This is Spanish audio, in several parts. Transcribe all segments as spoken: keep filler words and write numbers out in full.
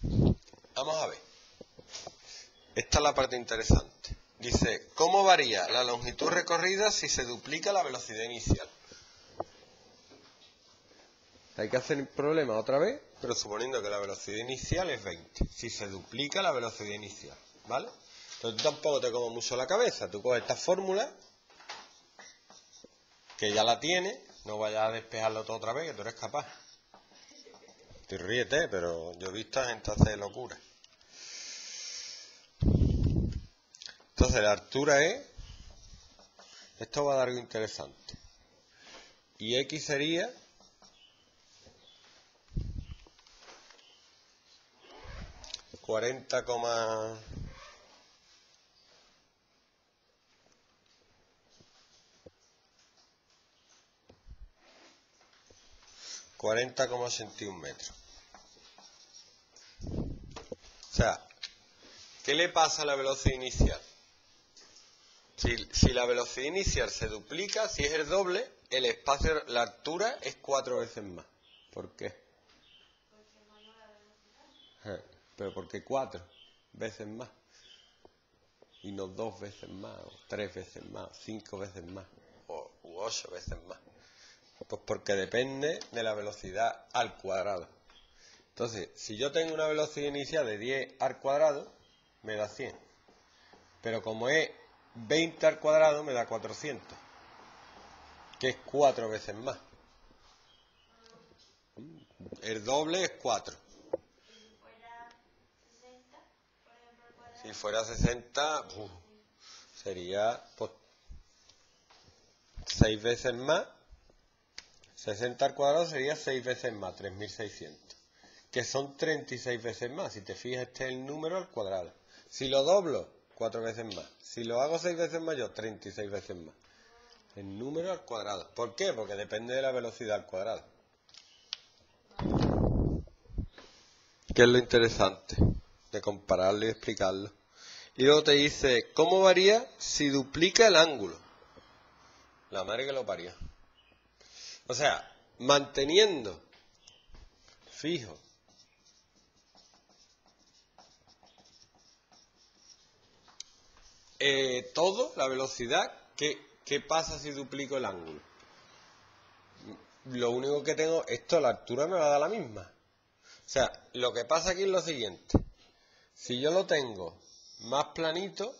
Vamos a ver. Esta es la parte interesante. Dice, ¿cómo varía la longitud recorrida si se duplica la velocidad inicial? Hay que hacer el problema otra vez, pero suponiendo que la velocidad inicial es veinte. Si se duplica la velocidad inicial, ¿vale? Entonces tú tampoco te como mucho la cabeza. Tú coges esta fórmula, que ya la tienes, no vayas a despejarlo todo otra vez, que tú eres capaz. Te ríete, pero yo he visto a gente hacer locura. Entonces la altura es, esto va a dar algo interesante. Y X sería cuarenta, cuarenta coma ochenta y uno metros. O sea, ¿qué le pasa a la velocidad inicial? Si, si la velocidad inicial se duplica, si es el doble, el espacio, la altura es cuatro veces más. ¿Por qué? Porque mayor la velocidad. Pero ¿por qué cuatro veces más? Y no dos veces más, o tres veces más, o cinco veces más, o u ocho veces más. Pues porque depende de la velocidad al cuadrado. Entonces, si yo tengo una velocidad inicial de diez al cuadrado, me da cien. Pero como es veinte al cuadrado, me da cuatrocientos. Que es cuatro veces más. El doble es cuatro. Y si fuera sesenta, por ejemplo, al cuadrado. Si fuera sesenta, uf, sería pues, seis veces más. sesenta al cuadrado sería seis veces más, tres mil seiscientos. Que son treinta y seis veces más. Si te fijas, este es el número al cuadrado. Si lo doblo, cuatro veces más. Si lo hago seis veces mayor, treinta y seis veces más. El número al cuadrado. ¿Por qué? Porque depende de la velocidad al cuadrado. ¿Qué es lo interesante de compararlo y explicarlo? Y luego te dice, ¿cómo varía si duplica el ángulo? La madre que lo parió. O sea, manteniendo fijo eh, todo, la velocidad, ¿qué, ¿qué pasa si duplico el ángulo? Lo único que tengo, esto la altura me va a dar la misma. O sea, lo que pasa aquí es lo siguiente. Si yo lo tengo más planito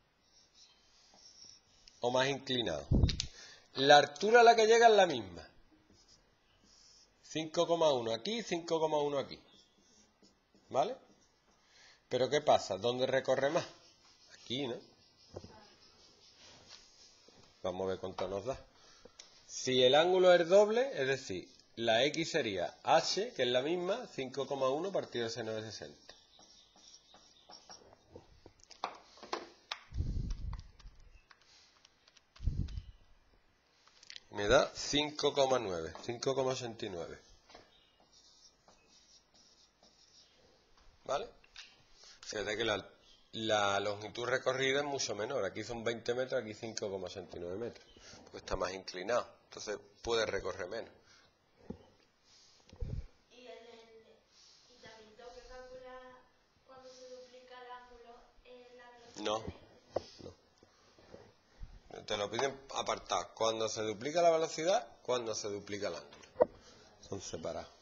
o más inclinado, la altura a la que llega es la misma. cinco coma uno aquí, cinco coma uno aquí. ¿Vale? Pero ¿qué pasa? ¿Dónde recorre más? Aquí, ¿no? Vamos a ver cuánto nos da. Si el ángulo es doble, es decir, la X sería H, que es la misma, cinco coma uno partido de seno de sesenta. Me da cinco coma nueve, cinco coma ochenta y nueve. ¿Vale? Fíjate que la, la longitud recorrida es mucho menor. Aquí son veinte metros, aquí cinco coma ochenta y nueve metros. Porque está más inclinado. Entonces puede recorrer menos. Y, el, el, y también tengo que calcular cuando se duplica el ángulo eh, la velocidad. No. No. Te lo piden apartado. Cuando se duplica la velocidad, cuando se duplica el ángulo. Son separados.